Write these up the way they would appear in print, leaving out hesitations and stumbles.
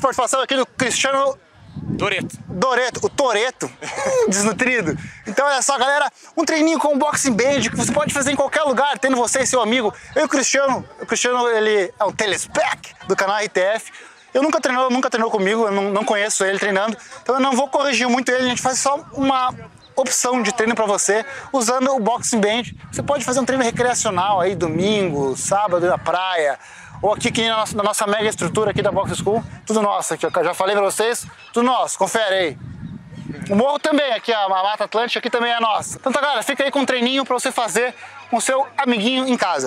participação aqui do Cristiano Doreto, o Toreto, desnutrido. Então olha só, galera, um treininho com o Boxing Band que você pode fazer em qualquer lugar, tendo você e seu amigo. Eu e o Cristiano, ele é um telespec do canal RTF. Eu nunca treinou comigo, eu não conheço ele treinando, então eu não vou corrigir muito ele, a gente faz só uma opção de treino para você usando o Boxing Band. Você pode fazer um treino recreacional aí, domingo, sábado na praia, ou aqui na nossa mega estrutura aqui da Box School, tudo nosso aqui, eu já falei pra vocês, tudo nosso, confere aí. O morro também, aqui a Mata Atlântica aqui também é nossa. Então tá, galera, fica aí com um treininho pra você fazer com o seu amiguinho em casa.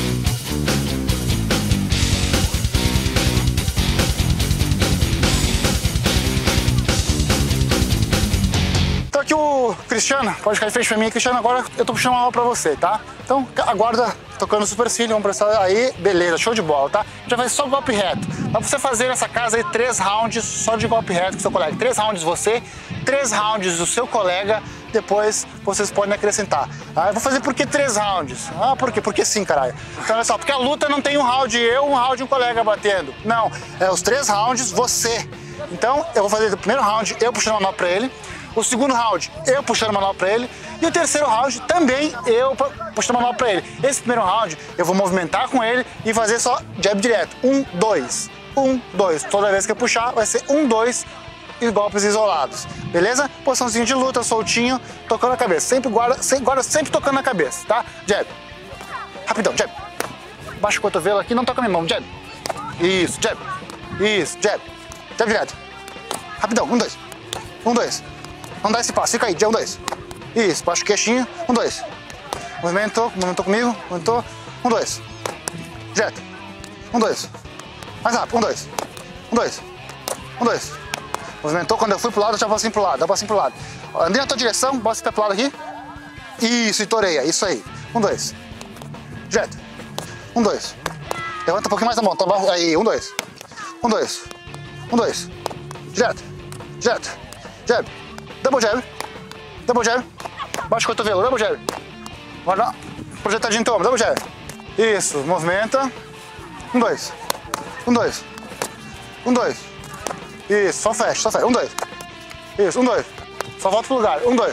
Então aqui o Cristiano, pode ficar de frente pra mim, Cristiano, agora eu tô puxando uma aula pra você, tá? Então aguarda tocando supercílio, vamos prestar aí, beleza, show de bola, tá? A gente vai fazer só golpe reto. Dá pra você fazer nessa casa aí 3 rounds só de golpe reto com seu colega. 3 rounds você, 3 rounds do seu colega, depois vocês podem acrescentar. Ah, eu vou fazer por que 3 rounds? Ah, por quê? Porque sim, caralho. Então olha só, porque a luta não tem um round eu, um round um colega batendo. Não, é os 3 rounds você. Então eu vou fazer o primeiro round eu puxando a mão pra ele. O segundo round, eu puxando a manopla pra ele. E o terceiro round, também eu puxando a manopla pra ele. Esse primeiro round, eu vou movimentar com ele e fazer só jab direto. 1, 2, 1, 2. Toda vez que eu puxar, vai ser 1, 2 e golpes isolados. Beleza? Posiçãozinha de luta, soltinho, tocando a cabeça. Sempre guarda sempre tocando na cabeça, tá? Jab. Rapidão, jab. Baixa o cotovelo aqui, não toca minha mão. Jab. Isso, jab. Isso, jab. Jab direto. Rapidão, 1, 2. 1, 2. Não dá esse passo, fica aí, 1, 2. Isso, baixa o queixinho, 1, 2. Movimentou comigo, movimentou, 1, 2. Direto, 1, 2. Mais rápido, 1, 2. 1, 2. 1, 2. Movimentou, quando eu fui pro lado, eu já passei pro lado, dá passinho pro lado. Andei na tua direção, bota esse pé pro lado aqui. Isso, e toreia, isso aí. 1, 2. Direto, 1, 2. Levanta um pouquinho mais a mão, tá bom? Aí, 1, 2. 1, 2. 1, 2. Direto, direto, jab. Double jab, double jab, baixa o cotovelo, double jab, guarda, projetadinho em toma, double jab, isso, movimenta, 1, 2, 1, 2, 1, 2, isso, só fecha, 1, 2, isso, 1, 2, só volta pro lugar, 1, 2,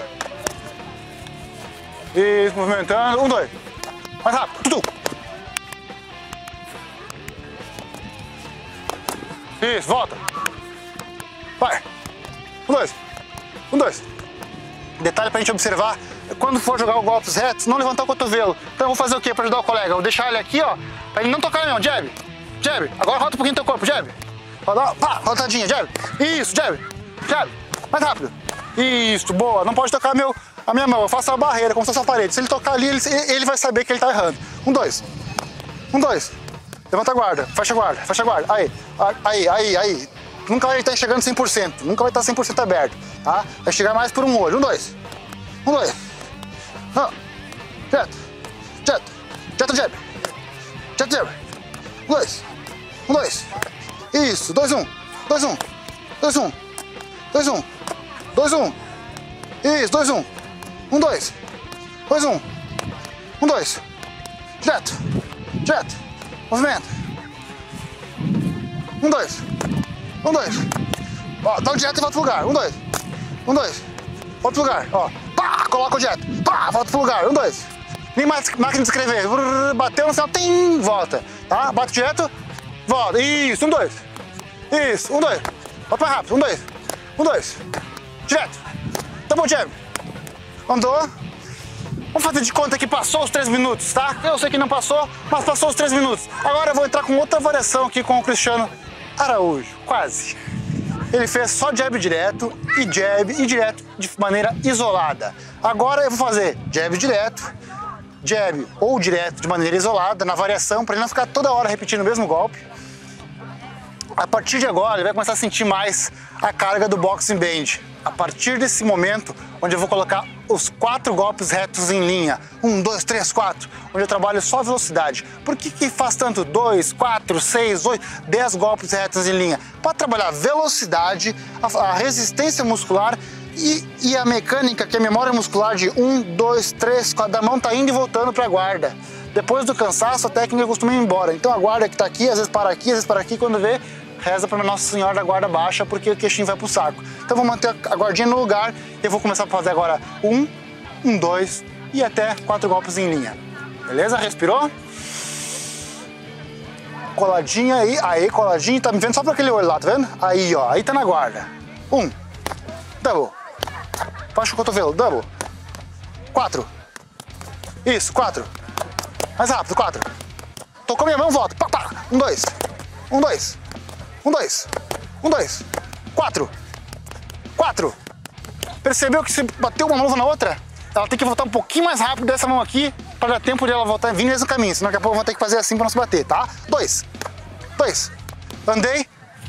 isso, movimentando, 1, 2, mais rápido, tutu, isso, volta, vai, 1, 2, 1, 2. Detalhe pra gente observar, quando for jogar os golpes retos, não levantar o cotovelo. Então eu vou fazer o quê pra ajudar o colega? Eu vou deixar ele aqui, ó, pra ele não tocar na mão. Jab, jab. Agora roda um pouquinho teu corpo, jab. Roda, pá, rodadinha, jab. Isso, jab, jab. Mais rápido. Isso, boa. Não pode tocar a minha mão, eu faço a barreira, como se fosse uma parede. Se ele tocar ali, ele vai saber que ele tá errando. 1, 2. 1, 2. Levanta a guarda, fecha a guarda, fecha a guarda. Aí. Nunca vai estar enxergando 100%, nunca vai estar 100% aberto, tá? Vai chegar mais por um olho. 1, 2. 1, 2. Direto. Direto. Direto jab. Direto jab. 1, 2. 1, 2. Isso. 2, 1. 2, 1. 2, 1. 2, 1. 2, 1. Isso. 2, 1. 1, 2. 2, 1. 1, 2. Direto. Direto. Movimento. 1, 2. 1, 2. Ó, dá o direto e volta pro lugar. 1, 2. 1, 2. Volta pro lugar. Ó. Pá, coloca o direto. Pá, volta pro lugar. 1, 2. Nem mais máquina de escrever. Bateu no céu, tem, volta. Tá? Bate direto, volta. Isso, 1, 2. Isso, 1, 2. Volta mais rápido. 1, 2. 1, 2. Direto. Double jab. Andou. Vamos fazer de conta que passou os 3 minutos, tá? Eu sei que não passou, mas passou os 3 minutos. Agora eu vou entrar com outra variação aqui com o Cristiano Araújo, quase. Ele fez só jab direto e direto de maneira isolada. Agora eu vou fazer jab direto, jab ou direto de maneira isolada, na variação, para ele não ficar toda hora repetindo o mesmo golpe. A partir de agora ele vai começar a sentir mais a carga do Boxing Band. A partir desse momento, onde eu vou colocar os 4 golpes retos em linha, 1, 2, 3, 4, onde eu trabalho só velocidade. Por que faz tanto 2, 4, 6, 8, 10 golpes retos em linha? Para trabalhar velocidade, a resistência muscular e a mecânica, que é a memória muscular de 1, 2, 3, 4, da mão tá indo e voltando para a guarda. Depois do cansaço, a técnica costuma ir embora. Então a guarda que tá aqui, às vezes para aqui, quando vê, reza pra Nossa Senhora da Guarda Baixa, porque o queixinho vai pro saco. Então vou manter a guardinha no lugar e eu vou começar a fazer agora 1, 2 e até 4 golpes em linha. Beleza? Respirou? Coladinha aí, aí, coladinha, tá me vendo só pra aquele olho lá, tá vendo? Aí, ó, aí tá na guarda. 1, double. Baixa o cotovelo, double. 4. Isso, 4. Mais rápido, 4. Tocou minha mão, volta. Pá, pá. 1, 2. 1, 2. 1, 2. 1, 2. 4. 4. Percebeu que se bateu uma mão na outra, ela tem que voltar um pouquinho mais rápido dessa mão aqui, para dar tempo de ela voltar vindo nesse caminho, senão daqui a pouco eu vou ter que fazer assim para não se bater, tá? 2. 2. Andei.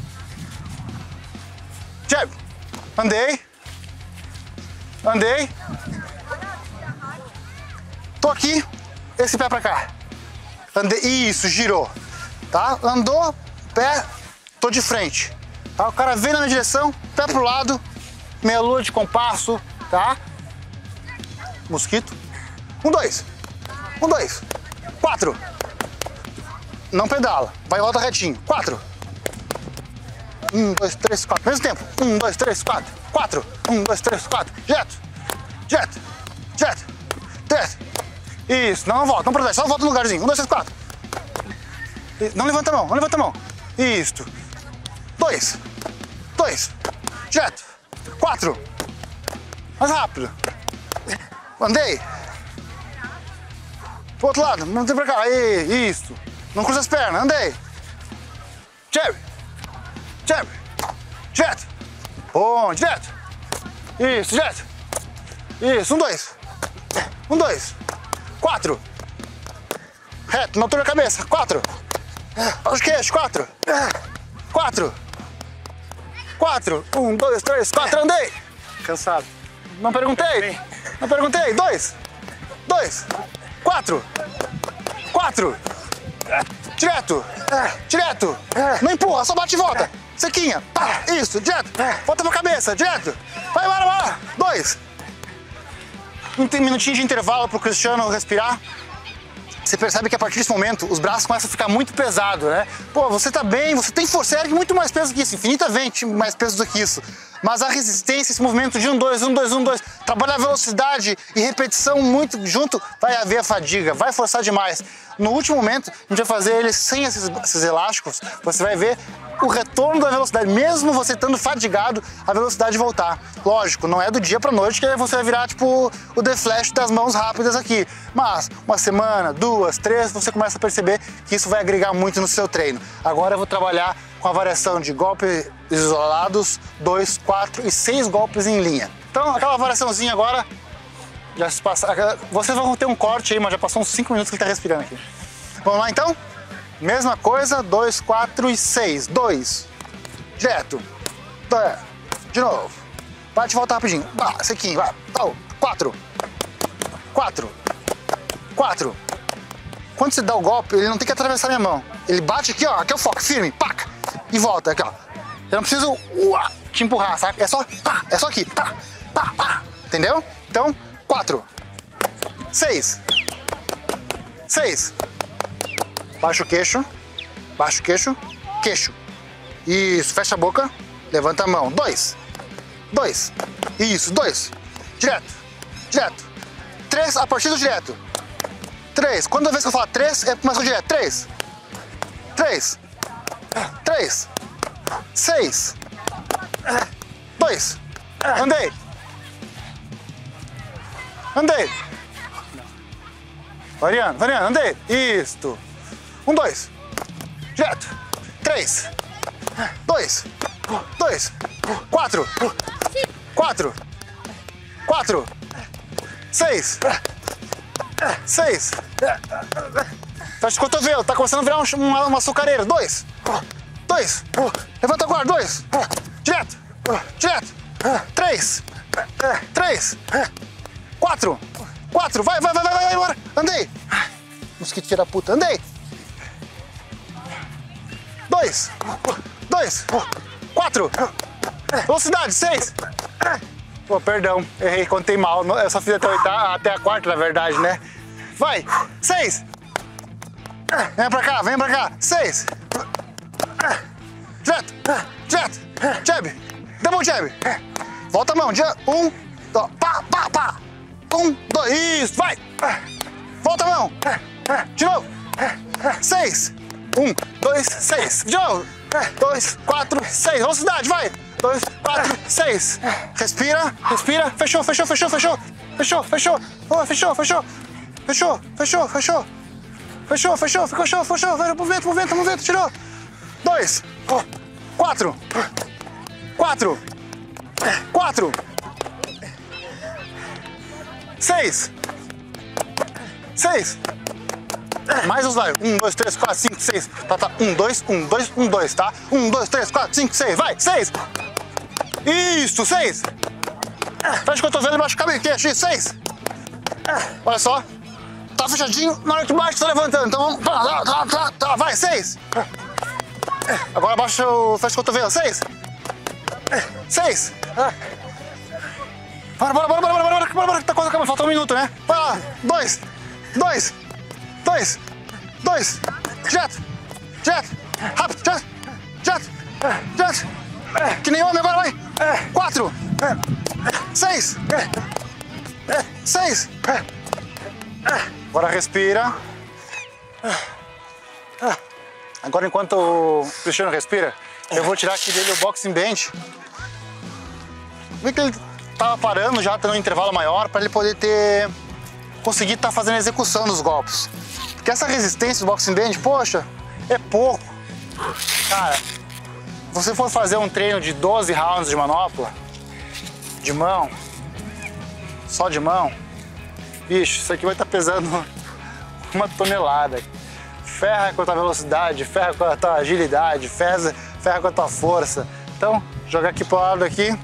Jab. Andei. Andei. Tô aqui. Esse pé pra cá. Andei. Isso, girou. Tá? Andou, pé, tô de frente. Tá? O cara vem na minha direção, pé pro lado, meia lua de compasso, tá? Mosquito. 1, 2. 1, 2. 4. Não pedala. Vai e volta retinho. 4. 1, 2, 3, 4. Mesmo tempo. 1, 2, 3, 4. 4. 1, 2, 3, 4. Direto. Direto. Direto. Direto. Isso. Não volta. Não protege. Só volta no lugarzinho. 1, 2, 3, 4. Não levanta a mão. Não levanta a mão. Isso. 2. 2. Direto. 4. Mais rápido. Andei. Pro outro lado. Não tem pra cá. Aí. Isso. Não cruza as pernas. Andei. Jab. Jab. Direto. Bom. Direto. Isso. Direto. Isso. 1, 2. 1, 2. 4. Reto. Na altura da cabeça. 4. Olha os queixos. 4. 4. 4. 1, 2, 3, 4. Andei. Cansado. Não perguntei. Não perguntei. 2. 2. 4. 4. Direto. Direto. Não empurra, só bate e volta. Sequinha. Pá. Isso. Direto. Volta pra cabeça. Direto. Vai, bora, bora. 2. Um minutinho de intervalo pro Cristiano respirar. Você percebe que a partir desse momento os braços começam a ficar muito pesados, né? Pô, você tá bem, você tem força, ergue muito mais peso que isso, infinitamente mais peso do que isso. Mas a resistência, esse movimento de 1, 2, 1, 2, 1, 2, trabalhar a velocidade e repetição muito junto, vai haver a fadiga, vai forçar demais. No último momento, a gente vai fazer ele sem esses elásticos, você vai ver o retorno da velocidade, mesmo você estando fadigado, a velocidade voltar. Lógico, não é do dia pra noite que você vai virar tipo o The Flash das mãos rápidas aqui, mas uma semana, 2, 3, você começa a perceber que isso vai agregar muito no seu treino. Agora eu vou trabalhar com a variação de golpes isolados, 2, 4 e 6 golpes em linha. Então aquela variaçãozinha agora, já se passa, vocês vão ter um corte aí, mas já passou uns 5 minutos que ele tá respirando aqui. Vamos lá então? Mesma coisa, 2, 4 e 6. 2. Direto. De novo. Bate e volta rapidinho. Sequinho, vai. 4. 4. 4. Quando você dá o golpe, ele não tem que atravessar minha mão. Ele bate aqui, ó. Aqui é o foco, firme. Pac. E volta aqui, ó. Eu não preciso te empurrar, sabe? É só pá. É só aqui. Pá. Pá. Pá. Entendeu? Então, 4. 6. 6. Baixa o queixo. Baixa o queixo. Queixo. Isso. Fecha a boca. Levanta a mão. 2. 2. Isso. 2. Direto. Direto. 3 a partir do direto. 3. Quando vez que eu falar 3, é mais direto. 3. 3. 3. 6. 2. Andei. Andei. Variando, variando, andei. Isto. 1, 2. Direto. 3. 2. 2. 4. 4. 4. 6. 6. Fecha o cotovelo, tá começando a virar uma açucareira. 2. 2. Levanta a guarda. 2. Direto. Direto. 3. 3. 4. 4. Vai, vai, vai, vai, vai, embora. Andei. Mosquito filho da puta. Andei. 2. 2. 4. Velocidade. 6. Pô, perdão. Errei, contei mal. Eu só fiz até a quarta, na verdade, né? Vai. 6. Vem pra cá, vem pra cá. 6. Direto. direto, jab, double jab. Volta a mão, um, dois, pá, pá, pá. Um, dois, isso, vai. Volta a mão. De novo. 6. 1, 2, 6. De novo. 2, 4, 6. Velocidade, vai. 2, 4, 6. Respira, respira. Fechou, fechou, fechou, fechou. Fechou, fechou. Oh, fechou, fechou. Fechou, fechou, fechou. Fechou, fechou, fechou, fechou. Movimento, tirou. 2, 4. 4. 4. 6. 6. Mais os vai. 1, 2, 3, 4, 5, 6. Tá. 1, 2, 1, 2, 1, 2, tá? 1, 2, 3, 4, 5, 6. Vai. 6. Isso, 6. Fecha o cotovelo embaixo do cabelo. Queixo. 6. Olha só. Tá fechadinho. Na hora que bate, tá levantando. Então vamos. Tá. Vai. 6. Agora abaixa o fecha o cotovelo. 6. 6. Bora. Tá quase acabando. Falta um minuto, né? Vai lá. 2. Direto. Rápido. Direto. Que nem homem agora, vai. 4. 6. 6. Agora respira. Agora, enquanto o Cristiano respira, eu vou tirar aqui dele o boxing bench. Vi que ele tava parando já, tendo um intervalo maior, para ele poder conseguir estar fazendo a execução dos golpes. Porque essa resistência do boxing bench, poxa, é pouco. Cara, se você for fazer um treino de 12 rounds de manopla, de mão, só de mão, bicho, isso aqui vai estar pesando 1 tonelada. Ferra com a tua velocidade, ferra com a tua agilidade, ferra com a tua força. Então, jogar aqui pro lado aqui.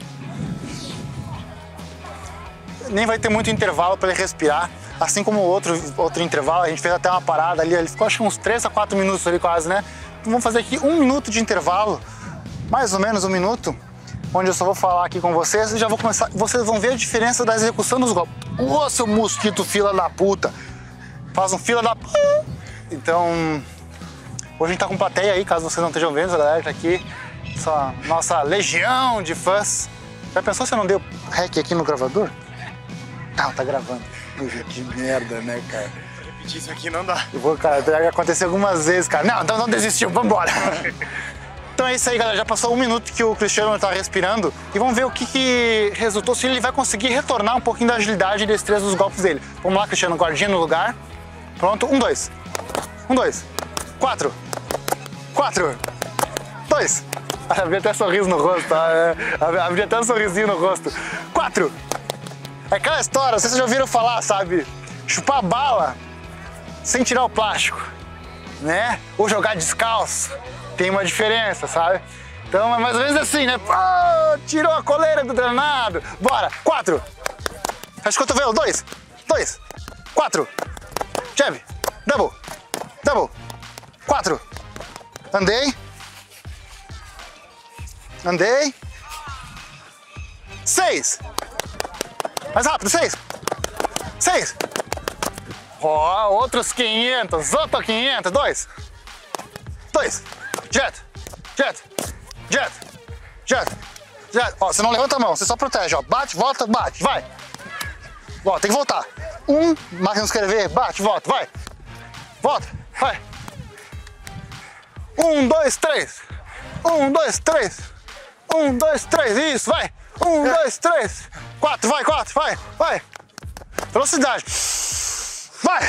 Nem vai ter muito intervalo para ele respirar. Assim como o outro intervalo, a gente fez até uma parada ali, ele ficou acho que uns 3 a 4 minutos ali quase, né? Então vamos fazer aqui 1 minuto de intervalo, mais ou menos 1 minuto, onde eu só vou falar aqui com vocês e já vou começar, vocês vão ver a diferença da execução dos golpes. Ô, seu mosquito fila da puta! Faz um fila da puta! Então, hoje a gente tá com plateia aí, caso vocês não estejam vendo, a galera tá aqui, essa nossa legião de fãs. Já pensou se eu não deu rec aqui no gravador? Não, tá gravando. Que merda, né, cara? Repetir isso aqui não dá. Cara, já aconteceu algumas vezes, cara. Não, então não desistiu, vambora. Então é isso aí, galera. Já passou 1 minuto que o Cristiano tá respirando e vamos ver o que resultou, se ele vai conseguir retornar um pouquinho da agilidade e destreza dos golpes dele. Vamos lá, Cristiano, guardinha no lugar. Pronto, 1, 2. 1, 2. 4. 2. Abri até sorriso no rosto, tá? Abri até um sorrisinho no rosto. 4. É aquela história, vocês já ouviram falar, sabe? Chupar bala sem tirar o plástico, né? Ou jogar descalço. Tem uma diferença, sabe? Então é mais ou menos assim, né? Oh, tirou a coleira do danado. Bora. 4. Fecha o cotovelo. 2. 4. Jab. Double. 4. Andei. 6. Mais rápido, 6. Ó, outros 500, outro 500, 2. Direto. Ó, você não levanta a mão, você só protege, ó. Bate, volta, bate, vai. Ó, tem que voltar. 1, máquina de escrever, bate, volta, vai. Volta, vai. 1, 2, 3. 1, 2, 3. 1, 2, 3, isso, vai. 1, 2, 3. 4, vai. Velocidade. Vai.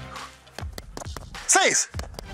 6.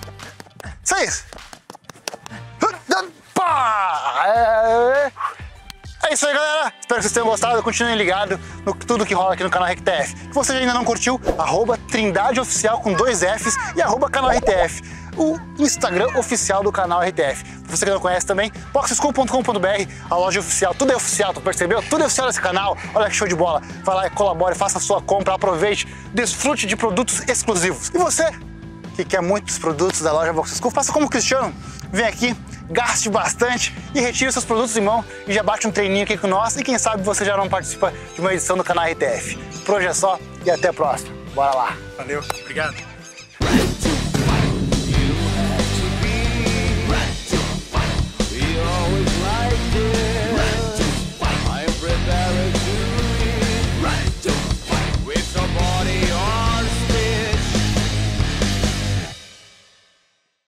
É isso aí, galera. Espero que vocês tenham gostado. Continuem ligados no tudo que rola aqui no canal RTF. Se você ainda não curtiu, @TrindadeOficial com 2 Fs e @canal RTF, o Instagram oficial do canal RTF. Se você que não conhece também, boxschool.com.br, a loja oficial. Tudo é oficial, tu percebeu? Tudo é oficial nesse canal. Olha que show de bola. Vai lá e colabore, faça a sua compra, aproveite, desfrute de produtos exclusivos. E você que quer muitos produtos da loja Box School, faça como o Cristiano. Vem aqui, gaste bastante e retire seus produtos em mão e já bate um treininho aqui com nós e quem sabe você já não participa de uma edição do canal RTF. Por hoje é só e até a próxima. Bora lá. Valeu, obrigado.